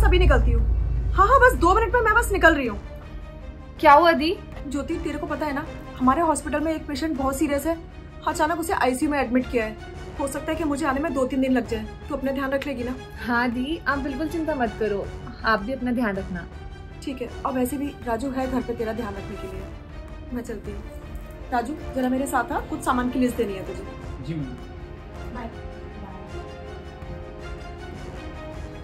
अभी निकलती हूँ। हाँ हाँ, बस 2 मिनट में मैं बस निकल रही हूँ। क्या हुआ दी? ज्योति, तेरे को पता है ना, हमारे हॉस्पिटल में एक पेशेंट बहुत सीरियस है। अचानक उसे आईसीयू में एडमिट किया है। हो सकता है कि मुझे आने में 2-3 दिन लग जाए। तो अपने ध्यान रख लेगी ना? हाँ दी, आप बिल्कुल चिंता मत करो, आप भी अपना ध्यान रखना। ठीक है। और वैसे भी राजू है घर पे तेरा ध्यान रखने के लिए। मैं चलती हूँ। राजू, जरा मेरे साथ आ, कुछ सामान की लिस्ट देनी है तुझे। जी मैम।